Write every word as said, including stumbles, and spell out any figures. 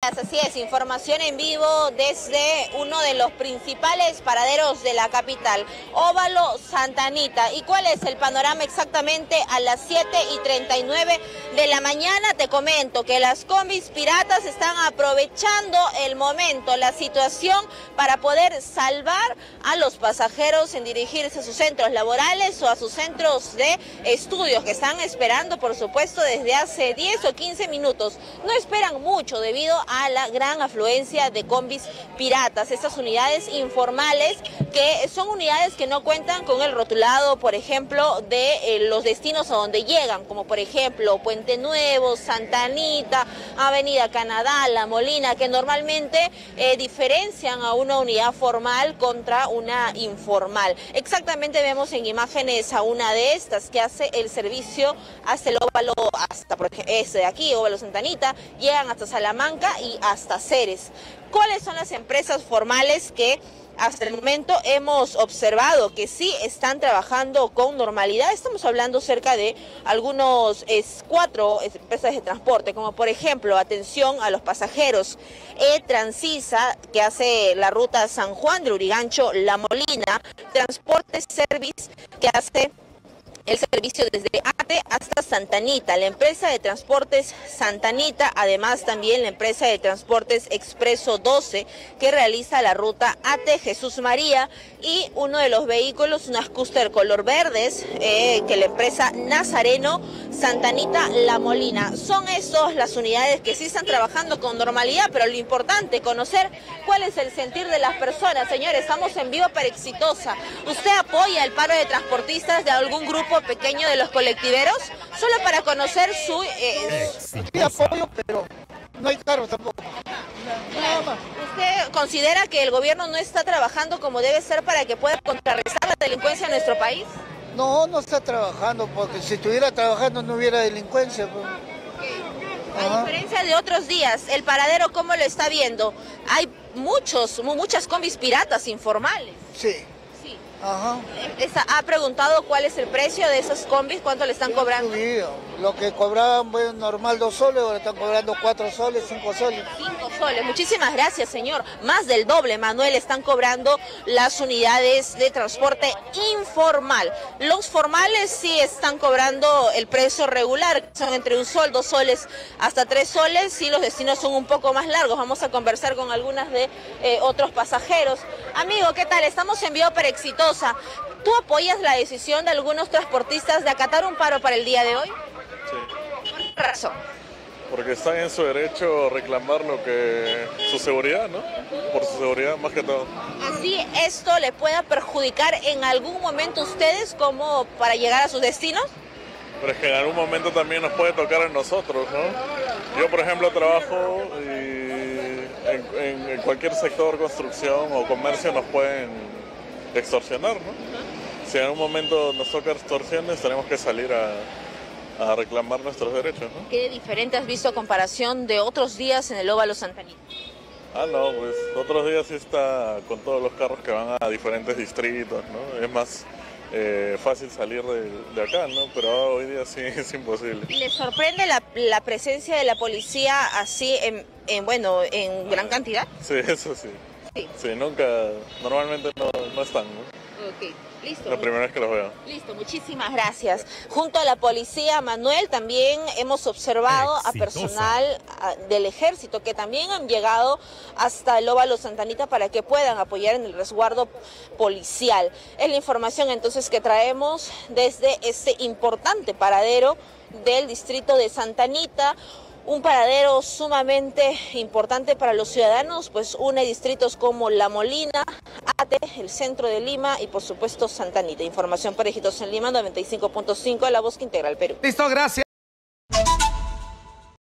Así es, información en vivo desde uno de los principales paraderos de la capital, Óvalo Santa Anita. ¿Y cuál es el panorama exactamente a las siete y treinta y nueve de la mañana? Te comento que las combis piratas están aprovechando el momento, la situación, para poder salvar a los pasajeros en dirigirse a sus centros laborales o a sus centros de estudios, que están esperando, por supuesto, desde hace diez o quince minutos. No esperan mucho debido a la gran afluencia de combis piratas, estas unidades informales que son unidades que no cuentan con el rotulado, por ejemplo, de eh, los destinos a donde llegan, como por ejemplo Puente Nuevo, Santa Anita, Avenida Canadá, La Molina, que normalmente eh, diferencian a una unidad formal contra una informal. Exactamente vemos en imágenes a una de estas que hace el servicio hasta el óvalo, hasta por ejemplo, este de aquí, Óvalo Santa Anita, llegan hasta Salamanca y hasta Ceres. ¿Cuáles son las empresas formales que hasta el momento hemos observado que sí están trabajando con normalidad? Estamos hablando cerca de algunos es, cuatro empresas de transporte, como por ejemplo, atención a los pasajeros, E-Transisa, que hace la ruta San Juan de Urigancho, La Molina, Transporte Service, que hace el servicio desde Ate hasta Santa Anita, la empresa de transportes Santa Anita, además también la empresa de transportes Expreso doce, que realiza la ruta Ate Jesús María, y uno de los vehículos, una scooter color verdes, eh, que la empresa Nazareno, Santa Anita, La Molina. Son esas las unidades que sí están trabajando con normalidad, pero lo importante, conocer cuál es el sentir de las personas. Señores, estamos en vivo para Exitosa. ¿Usted apoya el paro de transportistas de algún grupo pequeño de los colectiveros? Solo para conocer su... Eh, sí, apoyo, pero no hay carro tampoco. Nada más. ¿Usted considera que el gobierno no está trabajando como debe ser para que pueda contrarrestar la delincuencia en nuestro país? No, no está trabajando, porque si estuviera trabajando no hubiera delincuencia. Pues. Okay. A diferencia de otros días, el paradero, ¿cómo lo está viendo? Hay muchos, muchas combis piratas informales. Sí. Sí. Ajá. ¿Ha preguntado cuál es el precio de esas combis? ¿Cuánto le están cobrando? Subido. Lo que cobraban, bueno, normal dos soles, ahora están cobrando cuatro soles, cinco soles. Cinco soles. Muchísimas gracias, señor. Más del doble, Manuel, están cobrando las unidades de transporte informal. Los formales sí están cobrando el precio regular, son entre un sol, dos soles, hasta tres soles, sí, los destinos son un poco más largos. Vamos a conversar con algunas de eh, otros pasajeros. Amigo, ¿qué tal? Estamos en vivo para Exitosa. ¿Tú apoyas la decisión de algunos transportistas de acatar un paro para el día de hoy? Sí. ¿Por qué razón? Porque están en su derecho a reclamar lo que su seguridad, ¿no? Por su seguridad más que todo. Así esto le pueda perjudicar en algún momento a ustedes como para llegar a sus destinos. Pero es que en algún momento también nos puede tocar a nosotros, ¿no? Yo, por ejemplo, trabajo y en, en, en cualquier sector, construcción o comercio, nos pueden extorsionar, ¿no? Si en algún momento nos toca extorsiones, tenemos que salir a... a reclamar nuestros derechos, ¿no? ¿Qué diferente has visto a comparación de otros días en el Óvalo Santa Anita? Ah, no, pues otros días sí está con todos los carros que van a diferentes distritos, ¿no? Es más eh, fácil salir de, de acá, ¿no? Pero hoy día sí es imposible. ¿Les sorprende la, la presencia de la policía así, en, en, bueno, en gran cantidad? Sí, eso sí. Sí, sí nunca, normalmente no, no están, ¿no? Ok, listo. La primera vez que los veo. Listo, muchísimas gracias. Junto a la policía, Manuel, también hemos observado Exitosa. a personal del ejército que también han llegado hasta el Óvalo Santa Anita para que puedan apoyar en el resguardo policial. Es la información entonces que traemos desde este importante paradero del distrito de Santa Anita. Un paradero sumamente importante para los ciudadanos, pues une distritos como La Molina, Ate, el centro de Lima y por supuesto Santa Anita. Información para Exitosa en Lima, noventa y cinco punto cinco, La Voz que integra el Perú. Listo, gracias.